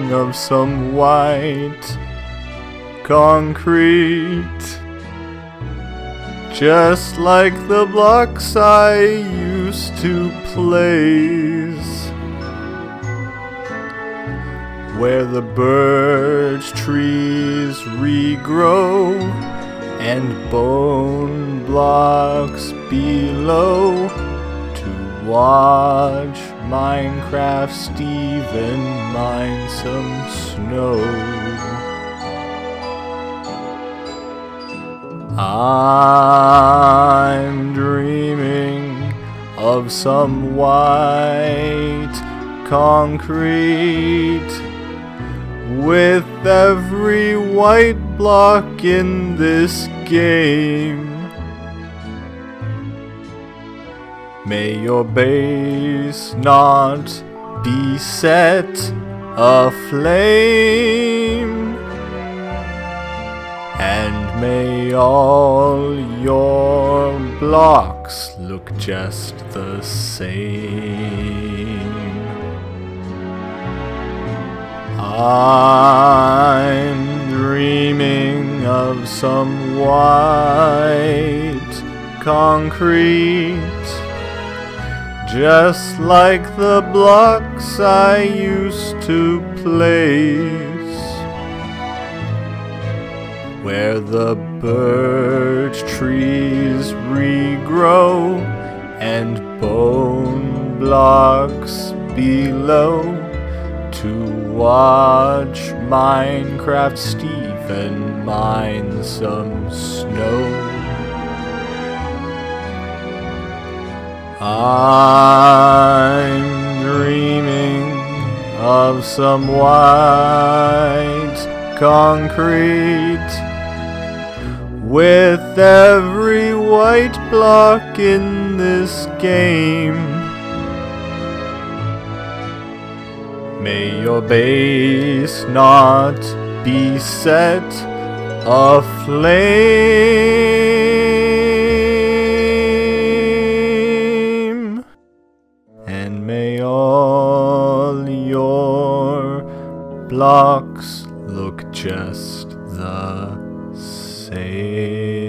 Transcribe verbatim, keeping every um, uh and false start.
dreaming of some white concrete, just like the blocks I used to place, where the birch trees regrow and bone blocks below, to watch Minecraft Steven mine some snow. I'm dreaming of some white concrete, with every white block in this game. May your base not be set aflame, and may all your blocks look just the same. I'm dreaming of some white concrete, just like the blocks I used to place, where the birch trees regrow and bone blocks below, to watch Minecraft Steven mine some snow. I'm dreaming of some white concrete, with every white block in this game. May your base not be set aflame, and may all your blocks look just the same.